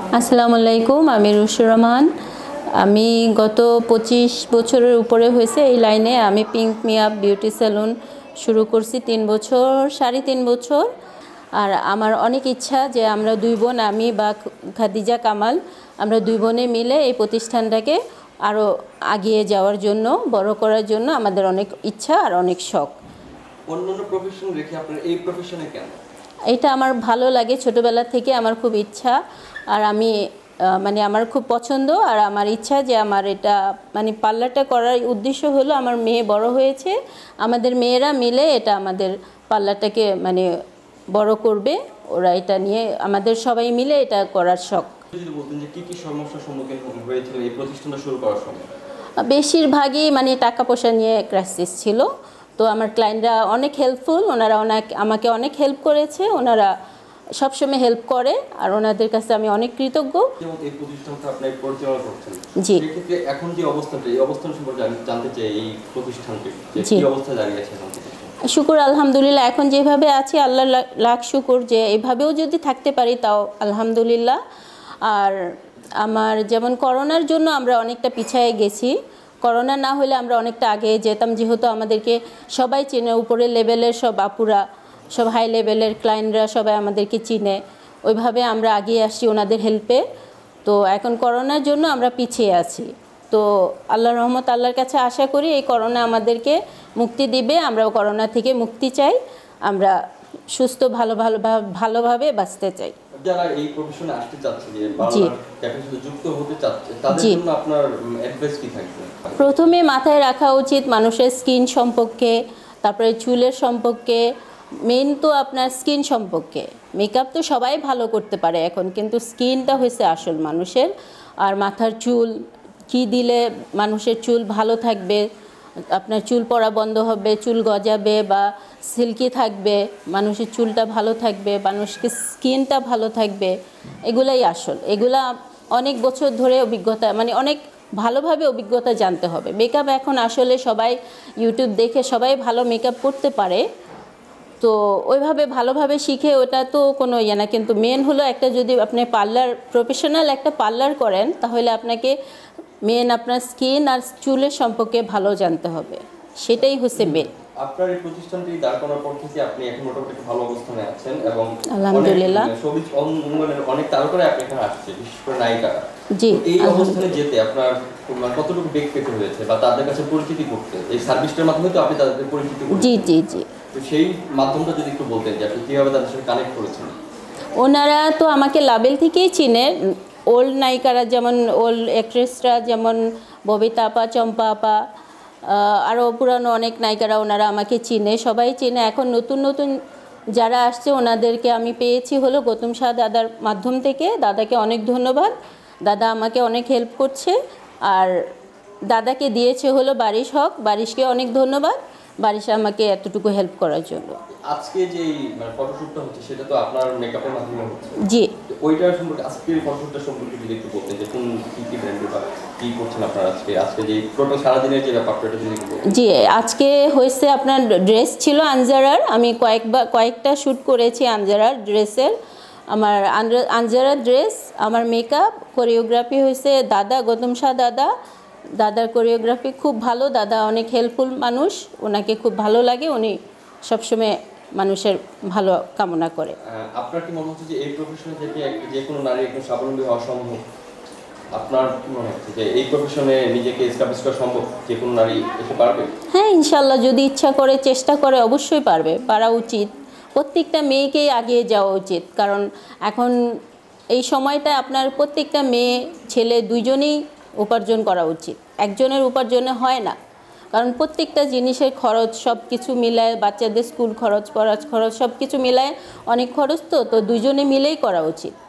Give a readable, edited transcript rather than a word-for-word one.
আসসালামু আলাইকুম, আমি রুশুর রহমান। আমি গত 25 বছরের উপরে হয়েছে এই লাইনে। আমি পিঙ্ক মিয়া বিউটি স্যালুন শুরু করছি 3 বছর, 3.5 বছর। আর আমার অনেক ইচ্ছা যে আমরা দুই বোন, আমি বা খাদিজা কামাল, আমরা দুই বোনে মিলে এই প্রতিষ্ঠানটাকে আরও এগিয়ে যাওয়ার জন্য, বড় করার জন্য আমাদের অনেক ইচ্ছা আর অনেক শখ। অন্যান্য প্রফেশন রেখে আপনার এই প্রফেশনে কেন? এটা আমার ভালো লাগে, ছোটোবেলা থেকে আমার খুব ইচ্ছা। আর আমি আমার খুব পছন্দ আর আমার ইচ্ছা যে আমার এটা পার্লারটা করার উদ্দেশ্য হলো, আমার মেয়ে বড় হয়েছে, আমাদের মেয়েরা মিলে এটা আমাদের পার্লারটাকে বড় করবে। ওরা এটা নিয়ে আমাদের সবাই মিলে এটা করার শখ। যদি বলতেন যে কি কি সমস্যার সম্মুখীন হয়েছিল এই প্রতিষ্ঠানটা শুরু করার সময়? বেশিরভাগই টাকা পয়সা নিয়ে ক্রাইসিস ছিল। তো আমার ক্লায়েন্টরা অনেক হেল্পফুল, ওনারা আমাকে অনেক হেল্প করেছে, ওনারা সবসময় হেল্প করে আর ওনাদের কাছে আমি অনেক কৃতজ্ঞ। যেমন এই প্রতিষ্ঠানটা আপনি পরিচালনা করছেন, জি, সেক্ষেত্রে এখন যে অবস্থাটা, এই অবস্থান সম্পর্কে আমি জানতে চাই। এই প্রতিষ্ঠানটি কি অবস্থা দাঁড়িয়ে আছে এখন? শুকুর আলহামদুলিল্লাহ, এখন যেভাবে আছি আল্লাহ লাখ শুকুর, যে এইভাবেও যদি থাকতে পারি তাও আলহামদুলিল্লাহ। আর আমার যেমন করোনার জন্য আমরা অনেকটা পিছিয়ে গেছি, করোনা না হলে আমরা অনেকটা আগে যেতাম, যেহেতু আমাদেরকে সবাই চেনে, উপরের লেভেলের সব আপুরা, সব হাই লেভেলের ক্লায়েন্টরা সবাই আমাদেরকে চিনে, ওইভাবে আমরা এগিয়ে আসছি ওনাদের হেল্পে। তো এখন করোনার জন্য আমরা পিছিয়ে আছি। তো আল্লাহর রহমত, আল্লাহর কাছে আশা করি এই করোনা আমাদেরকে মুক্তি দিবে, আমরাও করোনা থেকে মুক্তি চাই, আমরা সুস্থ ভালোভাবে বাঁচতে চাই। যারা এই প্রফেশনে আসতে চাচ্ছে, যে পার্লার ক্যাফের সাথে যুক্ত হতে চাচ্ছে, তাদের জন্য আপনার অ্যাডভাইস কি থাকবে? প্রথমে মাথায় রাখা উচিত মানুষের স্কিন সম্পর্কে, তারপরে চুলের সম্পর্কে, মেন তো আপনার স্কিন সম্পর্কে। মেকআপ তো সবাই ভালো করতে পারে এখন, কিন্তু স্কিনটা হয়েছে আসল মানুষের। আর মাথার চুল কি দিলে মানুষের চুল ভালো থাকবে, আপনার চুল পড়া বন্ধ হবে, চুল গজাবে বা সিল্কি থাকবে, মানুষের চুলটা ভালো থাকবে, মানুষকে স্কিনটা ভালো থাকবে, এগুলাই আসল। এগুলা অনেক বছর ধরে অভিজ্ঞতা, অনেক ভালোভাবে অভিজ্ঞতা জানতে হবে। মেকআপ এখন আসলে সবাই ইউটিউব দেখে সবাই ভালো মেকআপ করতে পারে, তো ওইভাবে ভালোভাবে শিখে ওটা তো কোনো ইয়ে না। কিন্তু মেন হলো একটা, যদি আপনি প্রফেশনাল একটা পার্লার করেন, তাহলে আপনাকে মেন আপনার স্কিন আর চুলের সম্পর্কে ভালো জানতে হবে, সেটাই হচ্ছে মেন। আপনার এই প্রতিষ্ঠানটি দাঁড় করানোর পর থেকে আপনি এখন মোটামুটি ভালো অবস্থানে আছেন এবং আলহামদুলিল্লাহ সবই অনেক তারকারা আপনি এখানে আসছে, বিশেষ করে নায়িকারা। জি, এই অবস্থানে যেতে আপনার কতটুকু বেগ পেতে হয়েছে বা তাদের কাছে পরিচিতি করতে? এই সার্ভিসটার মাধ্যমে তো আপনি তাদের পরিচিতি করতে। জি জি জি। তো সেই মাধ্যমটা যদি একটু বলতেন যে আপনি কীভাবে তাদের সাথে কানেক্ট করেছেন? ওনারা তো আমাকে লাবেল থেকেই চিনে, ওল্ড নায়িকারা, যেমন ওল্ড অ্যাক্ট্রেসরা, যেমন ববিতা আপা, চম্পা আপা, আরও পুরানো অনেক নায়িকারা, ওনারা আমাকে চিনে, সবাই চিনে। এখন নতুন নতুন যারা আসছে ওনাদেরকে আমি পেয়েছি হলো গৌতম শাহ দাদার মাধ্যম থেকে। দাদাকে অনেক ধন্যবাদ, দাদা আমাকে অনেক হেল্প করছে। আর দাদাকে দিয়েছে হলো বারিশ হক, বারিশকে অনেক ধন্যবাদ, বারিশ আমাকে এতটুকু হেল্প করার জন্য। আজকে যে ফটোশুটটা হচ্ছে সেটা তো আপনার মেকআপের মাধ্যমে হচ্ছে। জি, ওইটার সম্পর্কে, আজকের ফটোশুটটার সম্পর্কে যদি একটু বলতেন যে কোন কি ব্র্যান্ডের বা কি করছেন আপনারা আজকে যে টোটাল সারাদিনের যে ব্যাপারটা এটা যদি একটু বলতেন। জি, আজকে হয়েছে আপনার ড্রেস ছিল আনজারার, আমি কয়েকটা শ্যুট করেছি আনজারার ড্রেসের। আমার আনজারার ড্রেস, আমার মেকআপ, কোরিওগ্রাফি হয়েছে দাদা, গৌতম শাহ দাদার কোরিওগ্রাফি খুব ভালো। দাদা অনেক হেল্পফুল মানুষ, ওনাকে খুব ভালো লাগে, উনি সবসময় মানুষের ভালো কামনা করে। আপনার কি মনে হচ্ছে যে এই প্রফেশনে থেকে যে কোনো নারী একটু স্বাবলম্বী হওয়া সম্ভব? আপনার কি মনে হচ্ছে যে এই প্রফেশনে নিজেকে এস্টাবলিশ করা সম্ভব? যে কোনো নারী এসে পারবে? হ্যাঁ, ইনশাল্লাহ, যদি ইচ্ছা করে, চেষ্টা করে, অবশ্যই পারবে, পারা উচিত। প্রত্যেকটা মেয়েকেই এগিয়ে যাওয়া উচিত, কারণ এখন এই সময়টা আপনার প্রত্যেকটা মেয়ে ছেলে দুইজনেই উপার্জন করা উচিত, একজনের উপার্জনে হয় না। কারণ প্রত্যেকটা জিনিসের খরচ, সব কিছু মিলায়, বাচ্চাদের স্কুল খরচ, পড়ার খরচ, সব কিছু মিলায় অনেক খরচ, তো দুইজনে মিলেই করা উচিত।